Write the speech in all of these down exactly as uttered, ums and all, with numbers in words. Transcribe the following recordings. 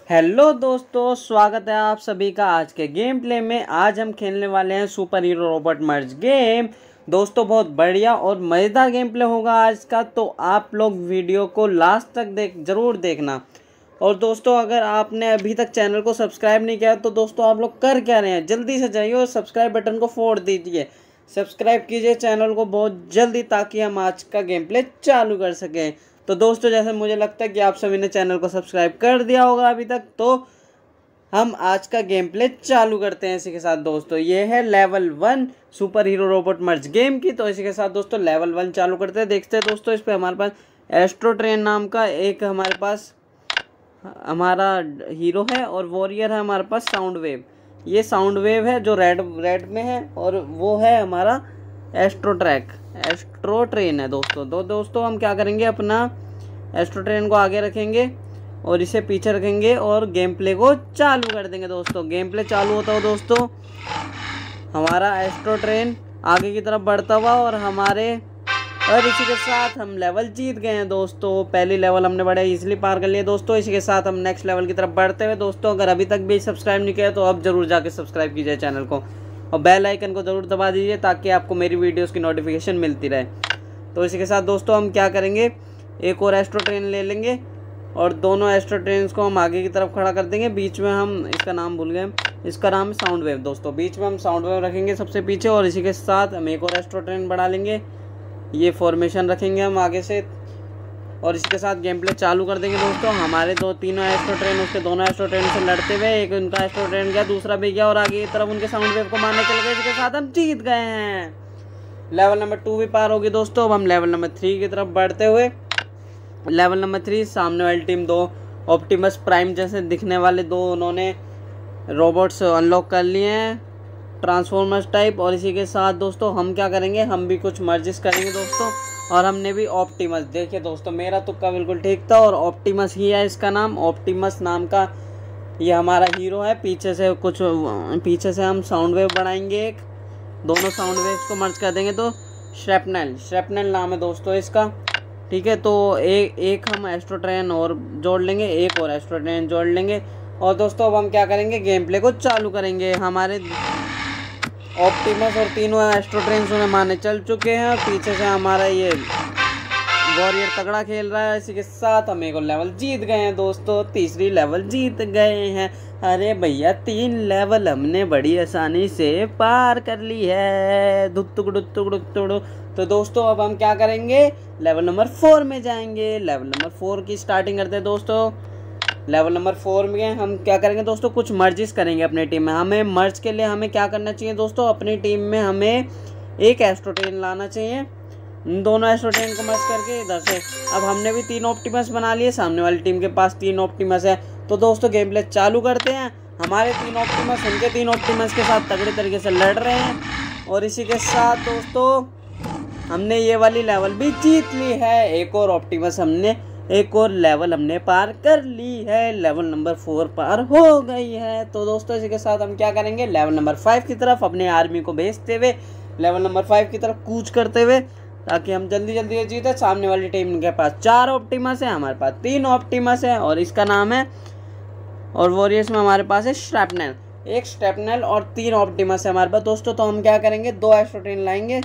Hello दोस्तों, स्वागत है आप सभी का आज के गेम प्ले में। आज हम खेलने वाले हैं super hero robot merge game. दोस्तों बहुत बढ़िया और मज़ेदार गेम प्ले होगा आज का, तो आप लोग वीडियो को लास्ट तक देख ज़रूर देखना। और दोस्तों अगर आपने अभी तक चैनल को सब्सक्राइब नहीं किया तो दोस्तों आप लोग कर क्या रहे हैं, जल्दी से जाइए और सब्सक्राइब बटन को फोड़ दीजिए। सब्सक्राइब कीजिए चैनल को बहुत जल्दी, ताकि हम आज का गेम प्ले चालू कर सकें। तो दोस्तों जैसे मुझे लगता है कि आप सभी ने चैनल को सब्सक्राइब कर दिया होगा अभी तक, तो हम आज का गेम प्ले चालू करते हैं इसी के साथ। दोस्तों ये है level one super hero robot merge game की। तो इसी के साथ दोस्तों लेवल वन चालू करते हैं। देखते हैं दोस्तों, इस पर हमारे पास एस्ट्रो ट्रेन नाम का एक हमारे पास हमारा हीरो है, और वॉरियर है हमारे पास साउंड वेव। ये साउंड वेव है जो रेड रेड में है, और वो है हमारा एस्ट्रो ट्रैक एस्ट्रो ट्रेन है दोस्तों। तो दोस्तों हम क्या करेंगे, अपना एस्ट्रो ट्रेन को आगे रखेंगे और इसे पीछे रखेंगे और गेम प्ले को चालू कर देंगे। दोस्तों गेम प्ले चालू होता हो दोस्तों, हमारा एस्ट्रो ट्रेन आगे की तरफ बढ़ता हुआ, और हमारे और इसी के साथ हम लेवल जीत गए हैं दोस्तों। पहली लेवल हमने बड़े इजीली पार कर लिए दोस्तों। इसी के साथ हम नेक्स्ट लेवल की तरफ बढ़ते हुए दोस्तों, अगर अभी तक भी सब्सक्राइब नहीं किया तो अब जरूर जाके सब्सक्राइब कीजिए चैनल को, और बेल आइकन को ज़रूर दबा दीजिए ताकि आपको मेरी वीडियोस की नोटिफिकेशन मिलती रहे। तो इसी के साथ दोस्तों हम क्या करेंगे, एक और एस्ट्रो ट्रेन ले लेंगे और दोनों एस्ट्रो ट्रेन को हम आगे की तरफ खड़ा कर देंगे। बीच में हम, इसका नाम भूल गए, इसका नाम है साउंड वेव दोस्तों। बीच में हम साउंड वेव रखेंगे सबसे पीछे, और इसी के साथ हम एक और एस्ट्रो ट्रेन बढ़ा लेंगे। ये फॉर्मेशन रखेंगे हम आगे से, और इसके साथ गेम प्ले चालू कर देंगे दोस्तों। हमारे दो तीनों एस्ट्रो ट्रेन उसके दोनों एस्ट्रो ट्रेन से लड़ते हुए, एक उनका एस्ट्रो ट्रेन गया, दूसरा भी गया, और आगे की तरफ उनके साउंड वेव को मारने चल गए। इसके साथ हम जीत गए हैं। लेवल नंबर टू भी पार होगी दोस्तों। अब हम लेवल नंबर थ्री की तरफ बढ़ते हुए, लेवल नंबर थ्री सामने वाली टीम दो ऑप्टिमस प्राइम जैसे दिखने वाले दो उन्होंने रोबोट्स अनलॉक कर लिए हैं, ट्रांसफॉर्मर्स टाइप। और इसी के साथ दोस्तों हम क्या करेंगे, हम भी कुछ मर्जिस करेंगे दोस्तों। और हमने भी ऑप्टिमस, देखिए दोस्तों मेरा तुक्का बिल्कुल ठीक था, और ऑप्टिमस ही है इसका नाम। ऑप्टिमस नाम का ये हमारा हीरो है। पीछे से कुछ पीछे से हम साउंड वेव बढ़ाएंगे, एक दोनों साउंड वेव्स को मर्ज कर देंगे तो श्रैपनेल श्रैपनेल नाम है दोस्तों इसका। ठीक है, तो एक एक हम एस्ट्रो ट्रेन और जोड़ लेंगे, एक और एस्ट्रो ट्रेन जोड़ लेंगे। और दोस्तों अब हम क्या करेंगे, गेम प्ले को चालू करेंगे। हमारे ऑप्टिमस और तीनों एस्ट्रो ट्रेन्स उन्हें मारने चल चुके हैं। पीछे से हमारा ये वॉरियर तगड़ा खेल रहा है। इसी के साथ हम एक और लेवल जीत गए हैं दोस्तों, तीसरी लेवल जीत गए हैं। अरे भैया तीन लेवल हमने बड़ी आसानी से पार कर ली है। दुत्तुक दुत्तुक दुत्तुक। तो दोस्तों अब हम क्या करेंगे, लेवल नंबर फोर में जाएंगे। लेवल नंबर फोर की स्टार्टिंग करते हैं दोस्तों। लेवल नंबर फोर में हम क्या करेंगे दोस्तों, कुछ मर्जिस करेंगे अपनी टीम में। हमें मर्ज के लिए हमें क्या करना चाहिए दोस्तों, अपनी टीम में हमें एक एस्ट्रो ट्रेन लाना चाहिए। दोनों एस्ट्रो ट्रेन को मर्ज करके इधर से, अब हमने भी तीन ऑप्टिमस बना लिए, सामने वाली टीम के पास तीन ऑप्टिमस है। तो दोस्तों गेम प्ले चालू करते हैं। हमारे तीन ऑप्टिमस उनके तीन ऑप्टिमस के साथ तगड़े तरीके से लड़ रहे हैं। और इसी के साथ दोस्तों हमने ये वाली लेवल भी जीत ली है। एक और ऑप्टिमस हमने एक और लेवल हमने पार कर ली है। लेवल नंबर फोर पार हो गई है। तो दोस्तों इसी के साथ हम क्या करेंगे, लेवल नंबर फाइव की तरफ अपने आर्मी को भेजते हुए, लेवल नंबर फाइव की तरफ कूच करते हुए, ताकि हम जल्दी जल्दी जीते। सामने वाली टीम के पास चार ऑप्टिमस है, हमारे पास तीन ऑप्टिमस है, और इसका नाम है, और वॉरियर्स में हमारे पास है श्रैपनेल। एक श्रैपनेल और तीन ऑप्टिमस है हमारे पास दोस्तों। तो हम क्या करेंगे, दो एस्ट्रो ट्रेन लाएंगे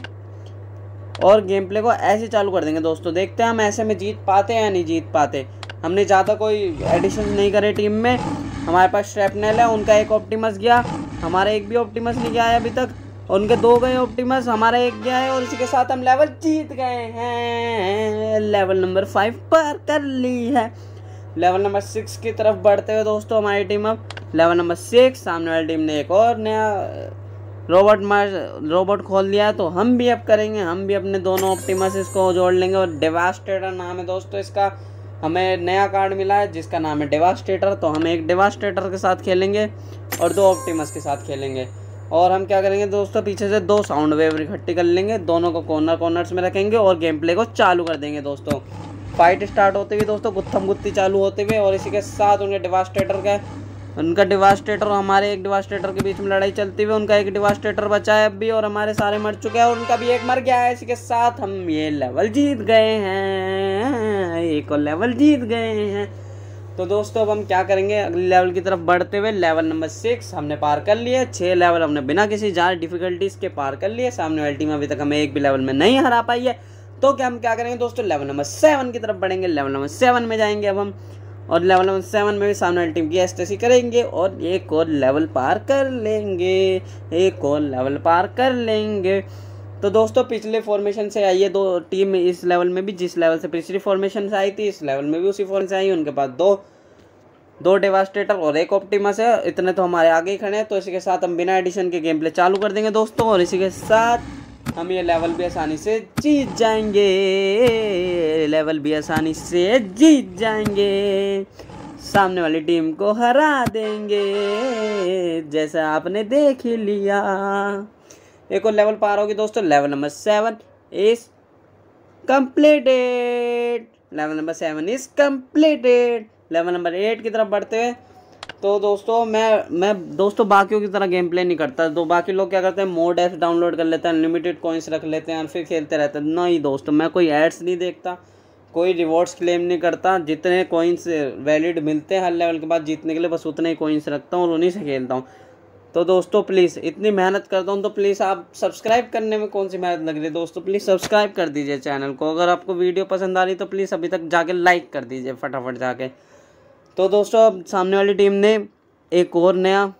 और गेम प्ले को ऐसे चालू कर देंगे दोस्तों। देखते हैं हम ऐसे में जीत पाते हैं या नहीं जीत पाते। हमने ज़्यादा कोई एडिशन नहीं करे टीम में। हमारे पास श्रैपनेल है, उनका एक ऑप्टिमस गया, हमारा एक भी ऑप्टिमस नहीं गया है अभी तक। उनके दो गए ऑप्टिमस, हमारा एक गया है, और इसी के साथ हम लेवल जीत गए हैं। लेवल नंबर फाइव पार कर ली है। लेवल नंबर सिक्स की तरफ बढ़ते हुए दोस्तों हमारी टीम, अब लेवल नंबर सिक्स, सामने वाली टीम ने एक और नया रोबोट मर्ज रोबोट खोल दिया, तो हम भी अब करेंगे। हम भी अपने दोनों ऑप्टिमस इसको जोड़ लेंगे, और डेवास्टेटर नाम है दोस्तों इसका। हमें नया कार्ड मिला है जिसका नाम है डेवास्टेटर। तो हम एक डेवास्टेटर के साथ खेलेंगे और दो ऑप्टिमस के साथ खेलेंगे। और हम क्या करेंगे दोस्तों, पीछे से दो साउंड वेव इकट्ठी कर लेंगे, दोनों को कॉर्नर कॉर्नर्स में रखेंगे और गेम प्ले को चालू कर देंगे दोस्तों। फाइट स्टार्ट होते हुए दोस्तों, गुत्थम गुत्ती चालू होते हुए, और इसी के साथ उनके डिवास्टेटर का उनका डिवास्टेटर और हमारे एक डिवास्टेटर के बीच में लड़ाई चलती हुई, उनका एक डिवास्टेटर बचा है अब भी, और हमारे सारे मर चुके हैं और उनका भी एक मर गया है। इसी के साथ हम ये लेवल जीत गए हैं, एक और लेवल जीत गए हैं। तो दोस्तों अब हम क्या करेंगे, अगले लेवल की तरफ बढ़ते हुए लेवल नंबर सिक्स हमने पार कर लिया। छः लेवल हमने बिना किसी ज़्यादा डिफिकल्टीज के पार कर लिए। सामने वाली टीम अभी तक हमें एक भी लेवल में नहीं हरा पाई है। तो क्या हम क्या करेंगे दोस्तों, लेवल नंबर सेवन की तरफ बढ़ेंगे। लेवल नंबर सेवन में जाएंगे अब हम, और लेवल नंबर सेवन में भी सामने वाली टीम की एस्टेसी करेंगे और एक और लेवल पार कर लेंगे, एक और लेवल पार कर लेंगे। तो दोस्तों पिछले फॉर्मेशन से आई है दो टीम इस लेवल में भी, जिस लेवल से पिछली फॉर्मेशन से आई थी इस लेवल में भी उसी फॉर्मेशन से आई। उनके पास दो दो डेवास्टेटर और एक ऑप्टिमस है। इतने तो हमारे आगे ही खड़े हैं। तो इसी के साथ हम बिना एडिशन के गेम प्ले चालू कर देंगे दोस्तों, और इसी के साथ हम ये लेवल भी आसानी से जीत जाएंगे, लेवल भी आसानी से जीत जाएंगे, सामने वाली टीम को हरा देंगे जैसा आपने देख ही लिया। एक और लेवल पार होगी दोस्तों। Level number seven is completed, level number seven is completed. Level number eight की तरफ बढ़ते हैं। तो दोस्तों मैं मैं दोस्तों बाकियों की तरह गेम प्ले नहीं करता। तो बाकी लोग क्या करते हैं, मोड एप्स डाउनलोड कर लेते हैं, अनलिमिटेड कॉइन्स रख लेते हैं और फिर खेलते रहते हैं। नहीं दोस्तों, मैं कोई एड्स नहीं देखता, कोई रिवॉर्ड्स क्लेम नहीं करता। जितने कॉइन्स वैलिड मिलते हैं हर लेवल के बाद जीतने के लिए बस उतने ही कॉइन्स रखता हूँ और उन्हीं से खेलता हूँ। तो दोस्तों प्लीज़, इतनी मेहनत करता हूँ तो प्लीज़ आप सब्सक्राइब करने में कौन सी मेहनत लग रही है दोस्तों, प्लीज़ सब्सक्राइब कर दीजिए चैनल को। अगर आपको वीडियो पसंद आ रही तो प्लीज़ अभी तक जाके लाइक कर दीजिए फटाफट जाके। तो दोस्तों अब सामने वाली टीम ने एक और नया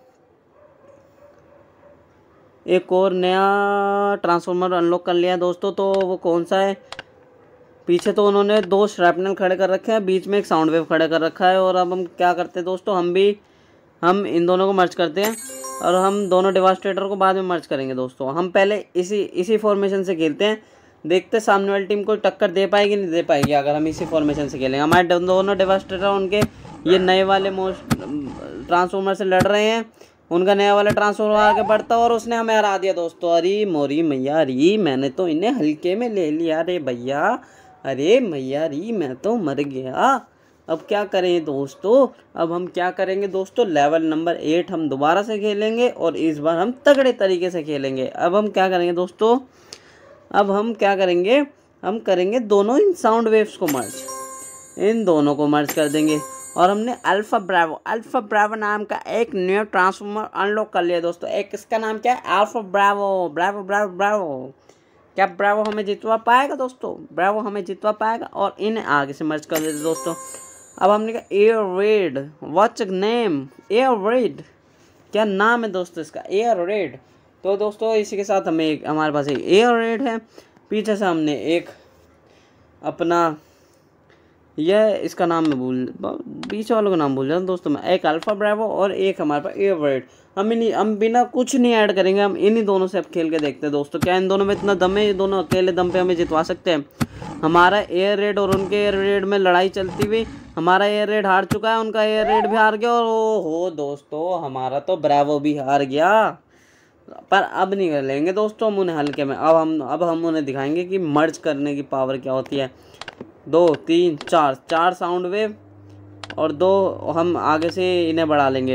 एक और नया ट्रांसफॉर्मर अनलॉक कर लिया दोस्तों। तो वो कौन सा है, पीछे तो उन्होंने दो श्रैपनल खड़े कर रखे हैं, बीच में एक साउंड वेव खड़े कर रखा है। और अब हम क्या करते हैं दोस्तों, हम भी हम इन दोनों को मर्ज करते हैं और हम दोनों डेवास्टेटर को बाद में मर्ज करेंगे दोस्तों। हम पहले इसी इसी फॉर्मेशन से खेलते हैं, देखते हैं सामने वाली टीम को टक्कर दे पाएगी नहीं दे पाएगी अगर हम इसी फॉर्मेशन से खेलेंगे। हमारे दोनों डेवास्टेटर उनके ये नए वाले मोस्ट ट्रांसफॉर्मर से लड़ रहे हैं, उनका नया वाला ट्रांसफॉर्मर आगे बढ़ता और उसने हमें हरा दिया दोस्तों। अरे मोरी मैया री, मैंने तो इन्हें हल्के में ले लिया रे भैया, अरे मैया री मैं तो मर गया। अब क्या करें दोस्तों, अब हम क्या करेंगे दोस्तों, लेवल नंबर एट हम दोबारा से खेलेंगे और इस बार हम तगड़े तरीके से खेलेंगे। अब हम क्या करेंगे दोस्तों, अब हम क्या करेंगे, हम करेंगे दोनों इन साउंड वेव्स को मर्ज, इन दोनों को मर्ज कर देंगे। और हमने अल्फा ब्रावो अल्फा ब्रावो नाम का एक न्यू ट्रांसफॉर्मर अनलॉक कर लिया दोस्तों। एक इसका नाम क्या है, alpha bravo bravo bravo bravo. क्या ब्रावो हमें जितवा पाएगा दोस्तों, ब्रावो हमें जितवा पाएगा। और इन्हें आगे से मर्ज कर देते दोस्तों। अब हमने कहा air raid, what's name, air raid, क्या नाम है दोस्तों इसका, एयर रेड। तो दोस्तों इसी के साथ हमें एक हमारे पास एक एयर रेड है, पीछे से हमने एक अपना यह इसका नाम मैं भूल पीछे वालों का नाम भूल जाता दोस्तों मैं, एक अल्फा ब्रावो और एक हमारे पास एयर रेड। हम इन्हीं हम बिना कुछ नहीं ऐड करेंगे, हम इन्हीं दोनों से अब खेल के देखते हैं दोस्तों, क्या इन दोनों में इतना दम है, ये दोनों अकेले दम पे हमें जितवा सकते हैं। हमारा एयर रेड और उनके एयर रेड में लड़ाई चलती हुई हमारा एयर रेड हार चुका है, उनका एयर रेड भी हार गया और ओ हो दोस्तों हमारा तो ब्रावो भी हार गया। पर अब नहीं कर लेंगे दोस्तों हम उन्हें हल्के में, अब हम अब हम उन्हें दिखाएंगे कि मर्ज करने की पावर क्या होती है। दो तीन चार चार साउंड वेव और दो हम आगे से इन्हें बढ़ा लेंगे।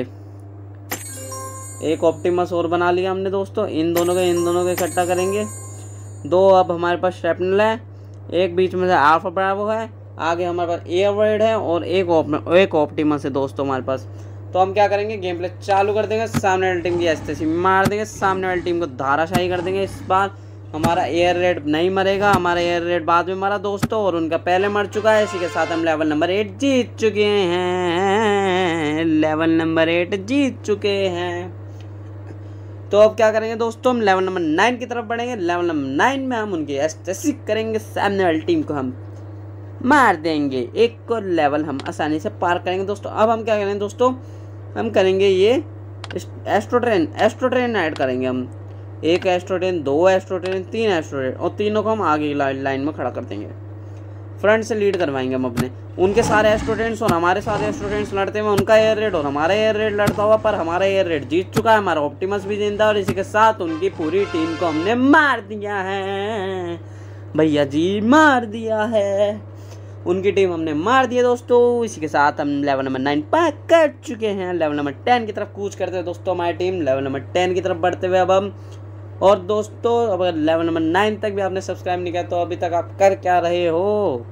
एक ऑप्टिमस और बना लिया हमने दोस्तों, इन दोनों के इन दोनों को इकट्ठा करेंगे। दो अब हमारे पास श्रैपनल है, एक बीच में से अल्फा ब्रावो है, आगे हमारे पास एयर रेड है और एक ऑप, एक ऑप्टिमस है दोस्तों हमारे पास। तो हम क्या करेंगे, गेम प्ले चालू कर देंगे, सामने वाली टीम की एस्टेसी मार देंगे, सामने वाली टीम को धाराशाही कर देंगे। इस बार हमारा एयर रेड नहीं मरेगा, हमारा एयर रेड बाद में मरा दोस्तों और उनका पहले मर चुका है। इसी के साथ हम लेवल नंबर एट जीत चुके हैं, लेवल नंबर एट जीत चुके हैं। तो अब क्या करेंगे दोस्तों, हम लेवल नंबर नाइन की तरफ बढ़ेंगे। लेवल नंबर नाइन में हम उनकी एस्टेसी करेंगे, सामने वाली टीम को हम मार देंगे, एक और लेवल हम आसानी से पार करेंगे दोस्तों। अब हम क्या करेंगे दोस्तों, हम करेंगे ये एस्ट्रोट्रेन एस्ट्रोट्रेन ऐड करेंगे हम, एक एस्ट्रोट्रेन, दो एस्ट्रोट्रेन, तीन एस्ट्रोट्रेन और तीनों को हम आगे लाइन में खड़ा कर देंगे, फ्रंट से लीड करवाएंगे हम अपने। उनके सारे एस्ट्रोट्रेंस और हमारे सारे एस्ट्रोट्रेंस लड़ते हुए उनका एयर रेड और हमारा एयर रेड लड़ता हुआ, पर हमारा एयर रेड जीत चुका है, हमारा ऑप्टिमस भी जिंदा है और इसी के साथ उनकी पूरी टीम को हमने मार दिया है भैया जी, मार दिया है, उनकी टीम हमने मार दिया दोस्तों। इसी के साथ हम लेवल नंबर नाइन पार कर चुके हैं। लेवल नंबर टेन की तरफ कूच करते हैं दोस्तों हमारी टीम, लेवल नंबर टेन की तरफ बढ़ते हुए अब हम। और दोस्तों अगर लेवल नंबर नाइन तक भी आपने सब्सक्राइब नहीं किया तो अभी तक आप कर क्या रहे हो,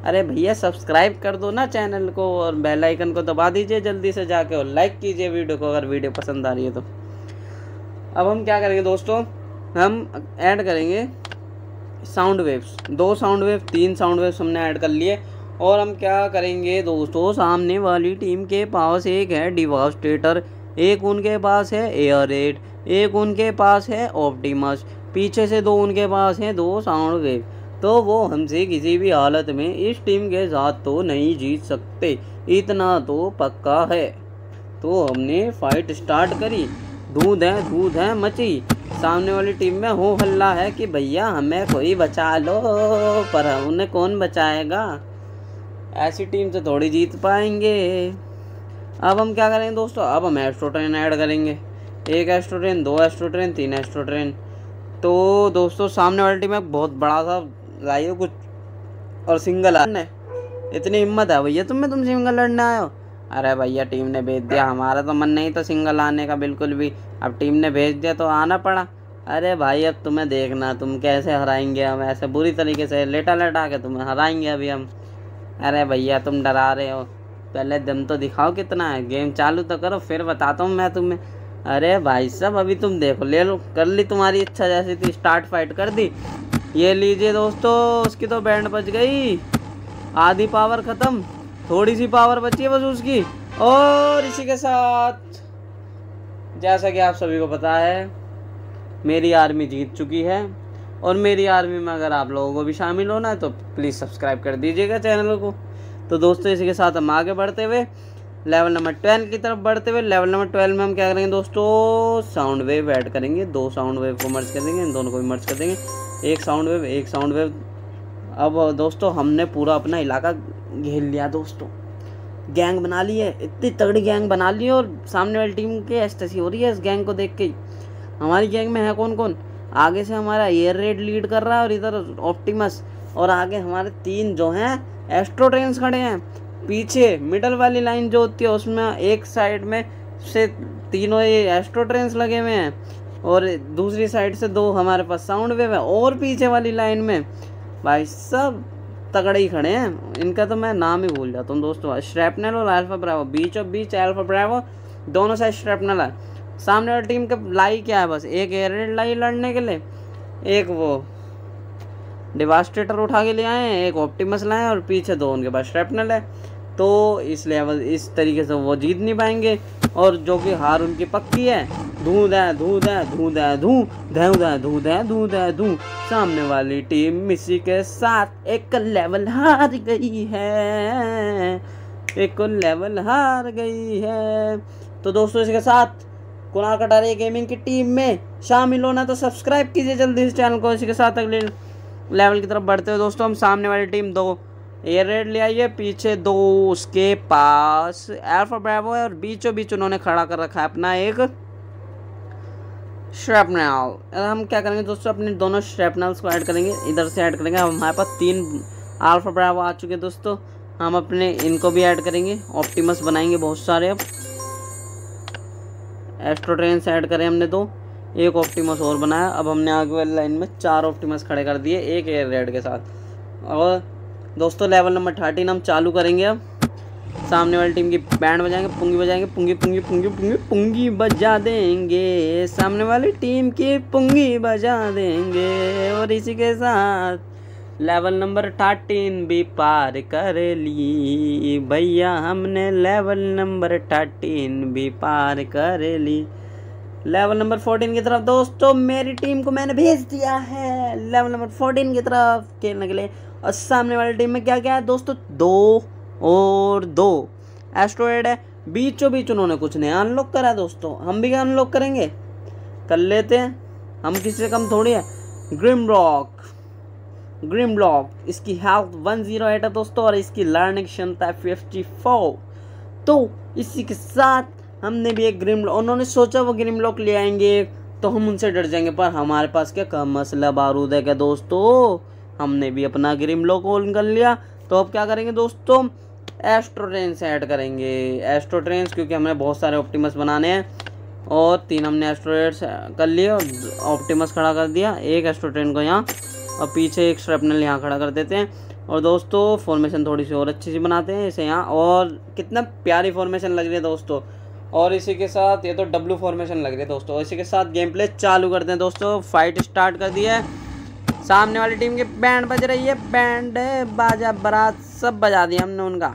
अरे भैया सब्सक्राइब कर दो ना चैनल को और बेल आइकन को दबा दीजिए जल्दी से जाके, और लाइक कीजिए वीडियो को अगर वीडियो पसंद आ रही है तो। अब हम क्या करेंगे दोस्तों, हम ऐड करेंगे साउंड वेव्स, दो साउंड वेव तीन साउंड वेव्स हमने ऐड कर लिए। और हम क्या करेंगे दोस्तों, सामने वाली टीम के पास एक है डिवास्टेटर, एक उनके पास है एयर रेड, एक उनके पास है ऑप्टिमस, पीछे से दो उनके पास हैं दो साउंड वेव। तो वो हमसे किसी भी हालत में इस टीम के साथ तो नहीं जीत सकते, इतना तो पक्का है। तो हमने फाइट स्टार्ट करी, धूध है धूध है मची। सामने वाली टीम में हो हल्ला है कि भैया हमें कोई बचा लो, पर उन्हें कौन बचाएगा, ऐसी टीम से थोड़ी जीत पाएंगे। अब हम क्या करेंगे दोस्तों, अब हम एस्ट्रो ट्रेन ऐड करेंगे, एक एस्ट्रो ट्रेन, दो एस्ट्रो ट्रेन, तीन एस्ट्रो ट्रेन। तो दोस्तों सामने वाली टीम में बहुत बड़ा सा लाइए कुछ और सिंगल आने, इतनी हिम्मत है भैया तुम्हें, तुम सिंगल लड़ने आए हो। अरे भैया टीम ने भेज दिया, हमारा तो मन नहीं था सिंगल आने का बिल्कुल भी, अब टीम ने भेज दिया तो आना पड़ा। अरे भाई अब तुम्हें देखना तुम कैसे हराएंगे हम, ऐसे बुरी तरीके से लेटा लेटा के तुम्हें हराएंगे अभी हम। अरे भैया तुम डरा रहे हो, पहले दम तो दिखाओ कितना है, गेम चालू तो करो फिर बताता हूँ मैं तुम्हें। अरे भाई साहब अभी तुम देखो, ले लो, कर ली तुम्हारी इच्छा जैसी थी, स्टार्ट फाइट कर दी। ये लीजिए दोस्तों, उसकी तो बैंड बच गई, आधी पावर ख़त्म, थोड़ी सी पावर बची है बस उसकी। और इसी के साथ जैसा कि आप सभी को पता है मेरी आर्मी जीत चुकी है, और मेरी आर्मी में अगर आप लोगों को भी शामिल होना है तो प्लीज़ सब्सक्राइब कर दीजिएगा चैनल को। तो दोस्तों इसी के साथ हम आगे बढ़ते हुए लेवल नंबर ट्वेल्व की तरफ बढ़ते हुए, लेवल नंबर ट्वेल्व में हम क्या करेंगे दोस्तों, साउंड वेव ऐड करेंगे, दो साउंड वेव को मर्ज कर देंगे, इन दोनों को भी मर्ज कर देंगे, एक साउंड वेव एक साउंड वेव। अब दोस्तों हमने पूरा अपना इलाका घेर लिया दोस्तों, गैंग बना ली है, इतनी तगड़ी गैंग बना ली है, और सामने वाली टीम की एस्टेसी हो रही है इस गैंग को देख के। हमारी गैंग में है कौन कौन, आगे से हमारा एयर रेड लीड कर रहा है और इधर ऑप्टिमस, और आगे हमारे तीन जो हैं एस्ट्रो ट्रेन्स खड़े हैं। पीछे मिडल वाली लाइन जो होती है उसमें एक साइड में से तीनों ये एस्ट्रो ट्रेन्स लगे हुए हैं, और दूसरी साइड से दो हमारे पास साउंड वेव है, और पीछे वाली लाइन में भाई सब तगड़े ही खड़े हैं, इनका तो मैं नाम ही भूल जाता हूँ दोस्तों, श्रैपनल और अल्फा ब्रावो, बीच और बीच अल्फा ब्रावो दोनों साइड श्रैपनल है। सामने वाली टीम का लाई क्या है, बस एक एयर रेड लाई लड़ने के लिए, एक वो डिवास्टेटर उठा के ले आए हैं, एक ऑप्टिमस लाए और पीछे दो उनके पास श्रैपनल है। तो इस लेवल इस तरीके से वो जीत नहीं पाएंगे, और जो कि हार उनकी पक्की है। धूध है धूध है धूध है धू धूध है धूध है धूध है धू। सामने वाली टीम इसी के साथ एक लेवल हार गई है, एक लेवल हार गई है। तो दोस्तों इसके साथ कुणाल कटारिया गेमिंग की टीम में शामिल होना तो सब्सक्राइब कीजिए जल्दी इस चैनल को। इसी के साथ अगले लेवल की तरफ बढ़ते हुए दोस्तों हम सामने वाली टीम दो एयर रेड ले आइए, पीछे दो उसके पास अल्फा ब्रावो है, और बीचों बीच उन्होंने खड़ा कर रखा है अपना एक श्रैपनल। हम क्या करेंगे दोस्तों, अपने दोनों श्रैपनल्स को ऐड करेंगे, इधर से ऐड करेंगे। अब हमारे पास तीन अल्फा ब्रावो आ चुके हैं दोस्तों, हम अपने इनको भी ऐड करेंगे, ऑप्टिमस बनाएंगे बहुत सारे। अब एस्ट्रो ट्रेन से ऐड करें हमने दो, एक ऑप्टिमस और बनाया। अब हमने आगे वाली लाइन में चार ऑप्टिमस खड़े कर दिए एक एयर रेड के साथ। और दोस्तों लेवल नंबर थर्टीन हम चालू करेंगे। अब सामने वाली टीम की बैंड बजाएंगे, पुंगी बजाएंगे, पुंगी पुंगी पुंगी पुंगी पुंगी बजा देंगे, सामने वाली टीम की पुंगी बजा देंगे। और इसी के साथ लेवल नंबर थर्टीन भी पार कर ली भैया, हमने लेवल नंबर थर्टीन भी पार कर ली। लेवल नंबर फोर्टीन की तरफ दोस्तों मेरी टीम को मैंने भेज दिया है लेवल नंबर फोर्टीन की तरफ खेलने के लिए। और सामने वाली टीम में क्या क्या है दोस्तों, दो और दो एस्ट्रॉयड है, बीचों बीच उन्होंने कुछ नया अनलॉक करा है दोस्तों, हम भी क्या अनलॉक करेंगे, कर लेते हैं, हम किसी से कम थोड़ी है। ग्रिम रॉक ग्रिम ब्लॉक, इसकी हेल्थ वन जीरो एट है दोस्तों, और इसकी लर्निंग क्षमता है फिफ्टी फोर। तो इसी के साथ हमने भी एक ग्रिम, उन्होंने सोचा वो ग्रिम लॉक ले आएंगे तो हम उनसे डर जाएंगे, पर हमारे पास क्या कम मसला बारूद है क्या दोस्तों, हमने भी अपना ग्रिम लॉक ऑन कर लिया। तो अब क्या करेंगे दोस्तों, एस्ट्रो ट्रेन्स ऐड करेंगे, एस्ट्रो ट्रेन्स, क्योंकि हमें बहुत सारे ऑप्टिमस बनाने हैं। और तीन हमने एस्ट्रो ट्रेन्स कर लिए, ऑप्टिमस खड़ा कर दिया, एक एस्ट्रो ट्रेन को यहाँ और पीछे एक श्रैपनल यहाँ खड़ा कर देते हैं। और दोस्तों फॉर्मेशन थोड़ी सी और अच्छी सी बनाते हैं इसे यहाँ, और कितना प्यारी फॉर्मेशन लग रही है दोस्तों। और इसी के साथ ये तो डब्लू फॉर्मेशन लग रही है दोस्तों। इसी के साथ गेम प्ले चालू करते हैं दोस्तों। फाइट स्टार्ट कर दी है। सामने वाली टीम की बैंड बज रही है, बैंड बाजा बारात सब बजा दिया हमने उनका।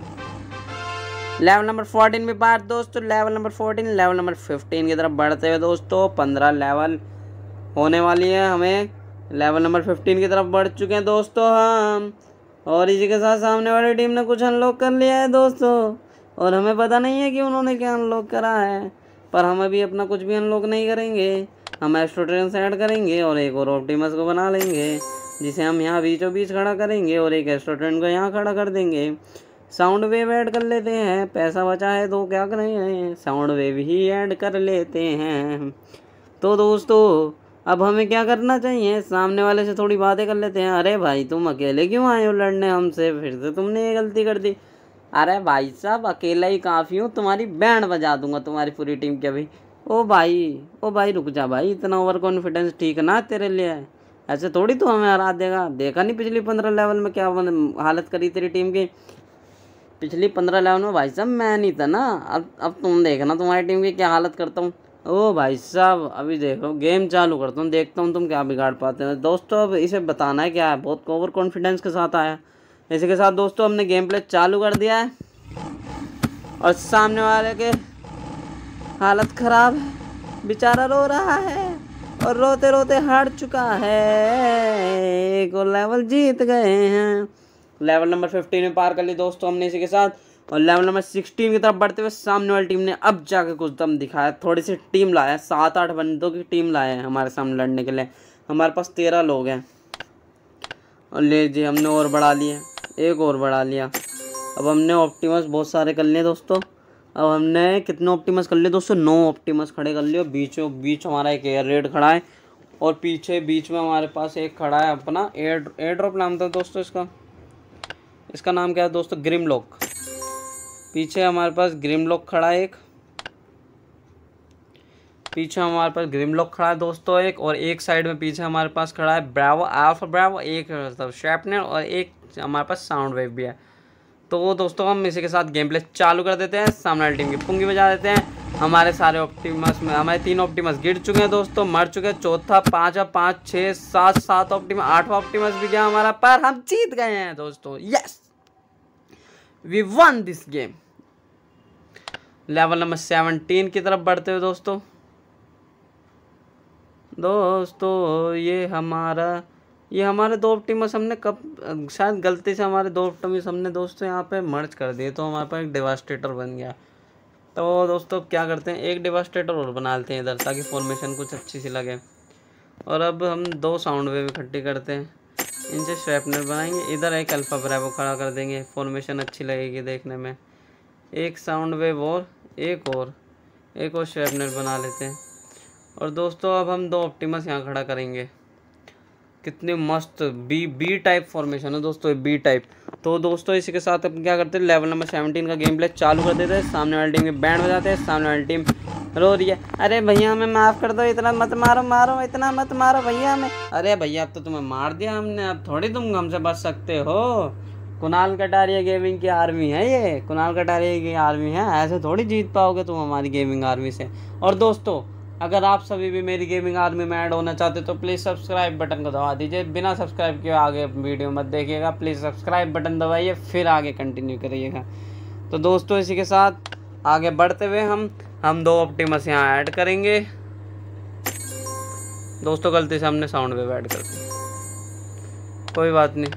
लेवल नंबर फोर्टीन भी पार दोस्तों, level number fourteen. Level number fifteen की तरफ बढ़ते हुए दोस्तों पंद्रह लेवल होने वाली है हमें। लेवल नंबर फिफ्टीन की तरफ बढ़ चुके हैं दोस्तों हम। और इसी के साथ सामने वाली टीम ने कुछ अनलॉक कर लिया है दोस्तों, और हमें पता नहीं है कि उन्होंने क्या अनलॉक करा है। पर हम अभी अपना कुछ भी अनलॉक नहीं करेंगे, हम एस्ट्रो ट्रेन ऐड करेंगे और एक और ऑप्टिमस को बना लेंगे, जिसे हम यहाँ बीचों बीच खड़ा करेंगे और एक एस्ट्रो ट्रेन को यहाँ खड़ा कर देंगे। साउंड वेव ऐड कर लेते हैं, पैसा बचा है तो क्या करें, साउंड वेव ही ऐड कर लेते हैं। तो दोस्तों अब हमें क्या करना चाहिए, सामने वाले से थोड़ी बातें कर लेते हैं। अरे भाई तुम अकेले क्यों आए हो लड़ने हमसे, फिर से तुमने ये गलती कर दी। अरे भाई साहब अकेला ही काफ़ी हूँ, तुम्हारी बैंड बजा दूंगा तुम्हारी पूरी टीम के अभी। ओ भाई ओ भाई रुक जा भाई, इतना ओवर कॉन्फिडेंस ठीक ना तेरे लिए, ऐसे थोड़ी तो हमें हरा देगा। देखा नहीं पिछली पंद्रह लेवल में क्या हालत करी तेरी टीम की। पिछली पंद्रह लेवल में भाई साहब मैं नहीं था ना, अब अब तुम देखना तुम्हारी टीम की क्या हालत करता हूँ। ओ भाई साहब अभी देखो गेम चालू करता हूँ, देखता हूँ तुम क्या बिगाड़ पाते हैं दोस्तों। अब इसे बताना है क्या है, बहुत ओवर कॉन्फिडेंस के साथ आया। इसी के साथ दोस्तों हमने गेम प्ले चालू कर दिया है और सामने वाले के हालत ख़राब है, बेचारा रो रहा है और रोते रोते हार चुका है। एक और लेवल जीत गए हैं। लेवल नंबर फिफ्टीन में पार कर ली दोस्तों हमने इसी के साथ। और लेवल नंबर सिक्सटीन की तरफ बढ़ते हुए सामने वाली टीम ने अब जाके कुछ दम दिखाया, थोड़ी सी टीम लाया, सात आठ बंदों की टीम लाए हैं हमारे सामने लड़ने के लिए। हमारे पास तेरह लोग हैं और ले जी हमने और बढ़ा लिया, एक और बढ़ा लिया। अब हमने ऑप्टिमस बहुत सारे कर लिए दोस्तों। अब हमने कितने ऑप्टिमस कर लिए दोस्तों, नौ ऑप्टिमस खड़े कर लिए। बीचों बीच हमारा एक एयर रेड खड़ा है और पीछे बीच में हमारे पास एक खड़ा है अपना एयर एयर ड्रॉप नाम था दोस्तों इसका। इसका नाम क्या है दोस्तों, ग्रिमलॉक। पीछे हमारे पास ग्रिमलॉक खड़ा है एक, पीछे हमारे पास ग्रिमलॉक खड़ा है दोस्तों एक, और एक साइड में पीछे हमारे पास खड़ा है ब्रावो अल्फा ब्रावो, एक मतलब शैपनर और एक हमारे पास साउंड वेव भी है। तो दोस्तों हम इसी के साथ गेम प्ले चालू कर देते हैं। सामने वाली टीम की पुंगी बजा देते हैं। हमारे सारे ऑप्टिमस में हमारे तीन ऑप्टिमस गिर चुके हैं दोस्तों, मर चुके हैं। चौथा पाँचवा पाँच छः सात सात ऑप्टिमस, आठवां ऑप्टिमस भी गया हमारा, पर हम जीत गए हैं दोस्तों। Yes we won this game. Level number seventeen की तरफ बढ़ते हुए दोस्तों दोस्तों ये हमारा ये हमारे दो ऑप्टिमस हमने कब शायद गलती से हमारे दो ऑप्टिमस हमने दोस्तों यहाँ पे मर्ज कर दिए, तो हमारे पास एक डिवास्टेटर बन गया। तो दोस्तों क्या करते हैं, एक डिवास्टेटर और बना लेते हैं इधर, ताकि फॉर्मेशन कुछ अच्छी सी लगे। और अब हम दो साउंड वेव इकट्ठी करते हैं, इनसे शैपनर बनाएंगे। इधर एक अल्फा ब्रावो खड़ा कर देंगे, फॉर्मेशन अच्छी लगेगी देखने में। एक साउंड वेव और एक और एक और शैपनर बना लेते हैं। और दोस्तों अब हम दो ऑप्टिमस यहाँ खड़ा करेंगे। कितनी मस्त बी बी टाइप फॉर्मेशन है दोस्तों, बी टाइप। तो दोस्तों इसी के साथ अब क्या करते हैं, लेवल नंबर सेवनटीन का गेम प्ले चालू कर देते हैं। सामने वाली टीम के बैंड बजाते हैं, सामने वाली टीम रो रही है। अरे भैया हमें माफ़ कर दो, इतना मत मारो मारो इतना मत मारो भैया हमें। अरे भैया अब तो तुम्हें मार दिया हमने, अब थोड़ी तुम हमसे बच सकते हो। कुणाल कटारिया गेमिंग की आर्मी है ये, कुणाल कटारिया की आर्मी है, ऐसे थोड़ी जीत पाओगे तुम हमारी गेमिंग आर्मी से। और दोस्तों अगर आप सभी भी मेरी गेमिंग आर्मी में ऐड होना चाहते तो प्लीज़ सब्सक्राइब बटन को दबा दीजिए। बिना सब्सक्राइब किए आगे वीडियो मत देखिएगा, प्लीज़ सब्सक्राइब बटन दबाइए फिर आगे कंटिन्यू करिएगा। तो दोस्तों इसी के साथ आगे बढ़ते हुए हम हम दो ऑप्टिमस यहाँ ऐड करेंगे। दोस्तों गलती से हमने साउंड वेव ऐड कर दी, कोई बात नहीं,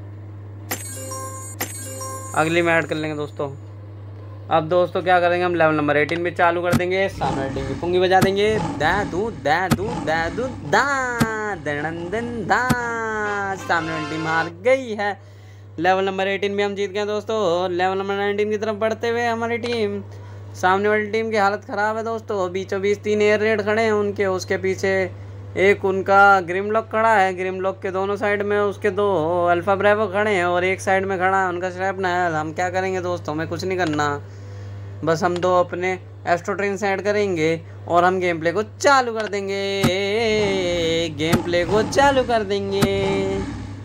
अगली में ऐड कर लेंगे दोस्तों। अब दोस्तों क्या करेंगे, हम लेवल नंबर एटीन में चालू कर देंगे। सामने टीम की पुंगी बजा देंगे, दा दू दा दू दा दू दा दन दा। सामने वाली टीम हार गई है। लेवल नंबर एटीन में हम जीत गए दोस्तों। लेवल नंबर नाइनटीन की तरफ बढ़ते हुए हमारी टीम, सामने वाली टीम की हालत ख़राब है दोस्तों। बीचों बीच तीन एयर रेड खड़े हैं उनके, उसके पीछे एक उनका ग्रिमलॉक खड़ा है, ग्रिमलॉक के दोनों साइड में उसके दो अल्फा ब्रावो खड़े हैं और एक साइड में खड़ा है उनका शैपनर। हम क्या करेंगे दोस्तों, हमें कुछ नहीं करना, बस हम दो अपने एस्ट्रो ट्रेन से ऐड करेंगे और हम गेम प्ले को चालू कर देंगे। गेम प्ले को चालू कर देंगे।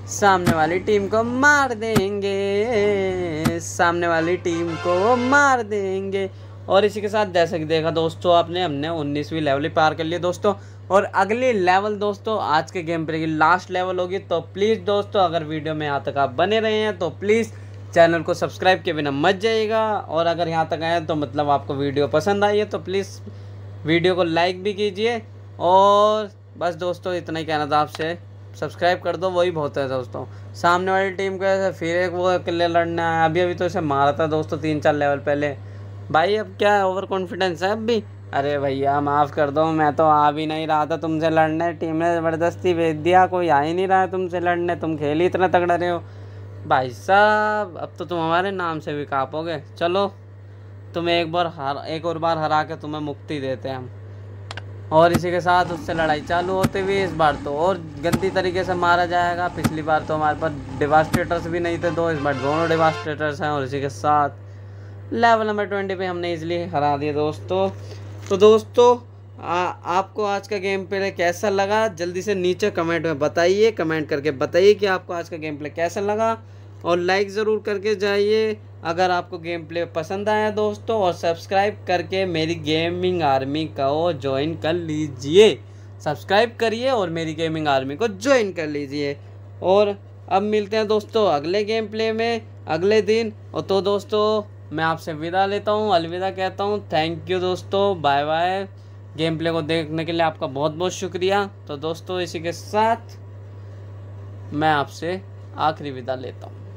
सामने वाली टीम को मार देंगे, सामने वाली टीम को मार देंगे। और इसी के साथ जैसे कि देखा दोस्तों आपने, हमने उन्नीसवीं लेवल ही पार कर लिया दोस्तों। और अगली लेवल दोस्तों आज के गेम प्ले की लास्ट लेवल होगी। तो प्लीज़ दोस्तों अगर वीडियो में यहाँ तक आप बने रहे हैं तो प्लीज़ चैनल को सब्सक्राइब के बिना मत जाइएगा। और अगर यहाँ तक आए तो मतलब आपको वीडियो पसंद आई है तो प्लीज़ वीडियो को लाइक भी कीजिए। और बस दोस्तों इतना ही कहना था आपसे, सब्सक्राइब कर दो, वही बहुत है दोस्तों। सामने वाली टीम को ऐसे फिर एक वो अकेले लड़ना है। अभी अभी तो इसे मारा था दोस्तों तीन चार लेवल पहले। भाई अब क्या ओवर कॉन्फिडेंस है अब भी। अरे भैया माफ़ कर दो, मैं तो आ भी नहीं रहा था तुमसे लड़ने, टीम ने ज़बरदस्ती भेज दिया, कोई आ ही नहीं रहा है तुमसे लड़ने, तुम खेल ही इतना तगड़ा रहे हो। भाई साहब अब तो तुम हमारे नाम से भी काँपोगे। चलो तुम्हें एक बार हर एक और बार हरा के तुम्हें मुक्ति देते हैं हम। और इसी के साथ उससे लड़ाई चालू होते हुए इस बार तो और गंदी तरीके से मारा जाएगा। पिछली बार तो हमारे पास डिवास्टेटर्स भी नहीं थे दो, इस बार दोनों डिवास्टेटर्स हैं। और इसी के साथ लेवल नंबर ट्वेंटी पे हमने इजीली हरा दिया दोस्तों। तो दोस्तों आ, आपको आज का गेम प्ले कैसा लगा जल्दी से नीचे कमेंट में बताइए, कमेंट करके बताइए कि आपको आज का गेम प्ले कैसा लगा। और लाइक ज़रूर करके जाइए अगर आपको गेम प्ले पसंद आया दोस्तों। और सब्सक्राइब करके मेरी गेमिंग आर्मी को ज्वाइन कर लीजिए, सब्सक्राइब करिए और मेरी गेमिंग आर्मी को ज्वाइन कर लीजिए। और अब मिलते हैं दोस्तों अगले गेम प्ले में अगले दिन। और तो दोस्तों मैं आपसे विदा लेता हूँ, अलविदा कहता हूँ। थैंक यू दोस्तों, बाय बाय। गेम प्ले को देखने के लिए आपका बहुत बहुत शुक्रिया। तो दोस्तों इसी के साथ मैं आपसे आखिरी विदा लेता हूँ।